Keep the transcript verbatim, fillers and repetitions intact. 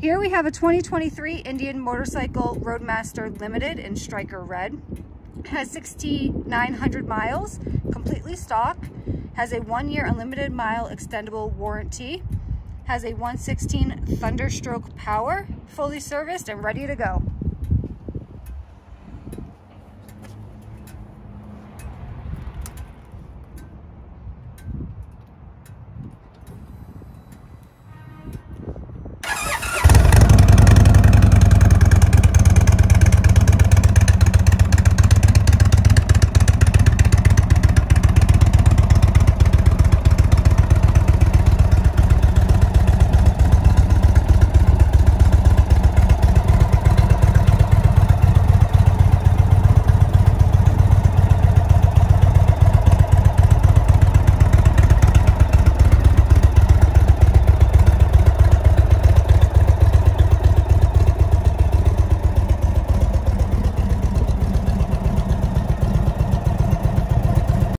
Here we have a twenty twenty-three Indian Motorcycle Roadmaster Limited in Striker Red. It has sixty-nine hundred miles, completely stock, has a one year unlimited mile extendable warranty, has a one sixteen Thunderstroke power, fully serviced and ready to go.